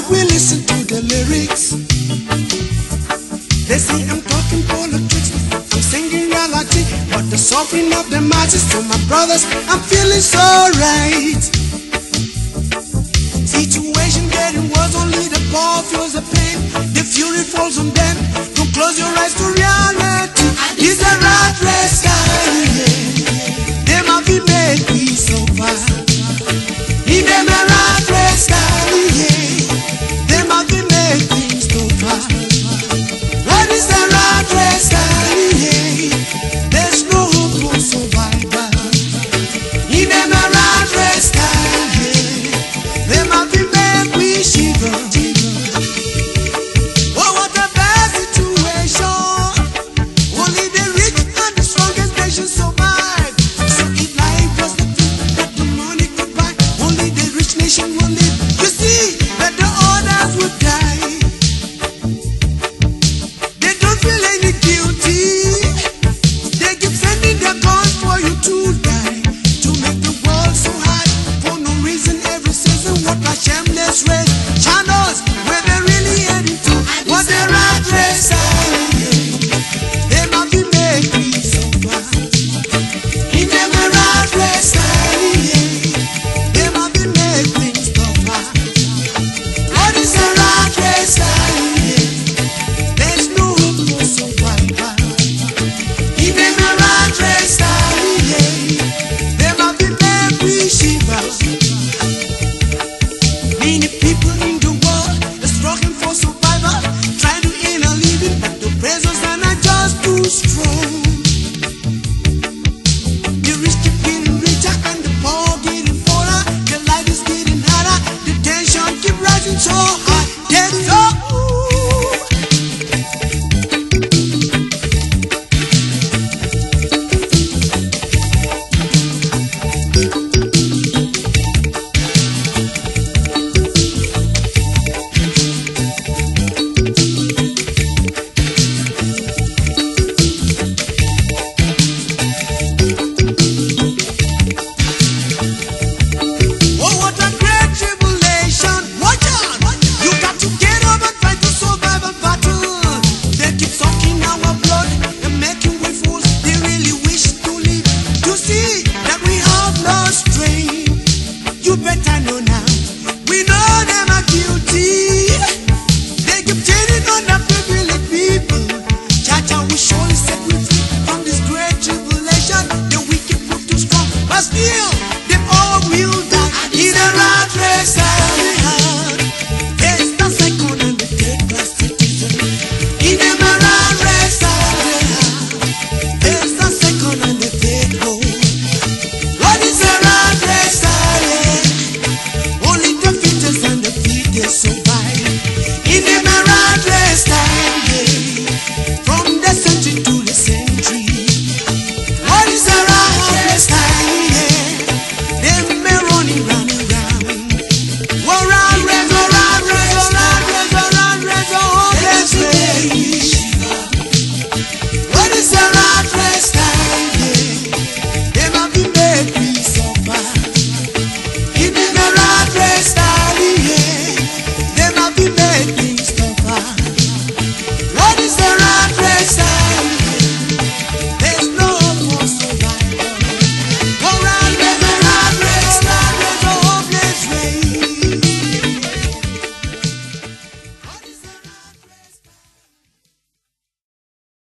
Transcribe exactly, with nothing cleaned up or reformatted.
we listen to the lyrics. They say I'm talking politics, I'm singing reality, but the suffering of the masses to my brothers, I'm feeling so right. Situation getting worse, only the poor feels the pain. The fury falls on them. Don't close your eyes to reality. It's a rat race, they might be made me so far. In them a rat race, they might be made things too far. What is the rat race? There's no hope for survival. In them a rat race, they might be made me shiver. Oh, what a bad situation. Only the rich and the strongest nations survive. So if life was the thing that the money could buy, only the rich nation will live. You see that the others would die. They don't feel any guilty. They keep sending their guns for you to die, to make the world so hard for no reason every season. What a shameless race. Channels where they really heading to. What a rat race. They might be making so far. In them a rat race. They might be making so far. What is a rat race? There's no hope for survival. In them a rat race. They might be making shiver. Many people in the world are struggling for survival, trying to earn a living, but the pressures are not just too strong. The rich keep getting richer and the poor getting poorer. The life is getting harder, the tension keep rising so high. Yes, so oh, what a great tribulation. Watch out! You got to get up and try to survive a battle. They keep sucking our blood and making we fools. They really wish to live to see that we have no strength. You better know now. We know them are guilty. They keep cheating on the privileged people. Chacha will surely set we free from this great tribulation. The wicked prove too strong, but still them all will die. In a rat race, there's the second and the third class citizen. In a rat race, there's the second and the third row. What is a rat race? Only the fittest and the fittest survive. In a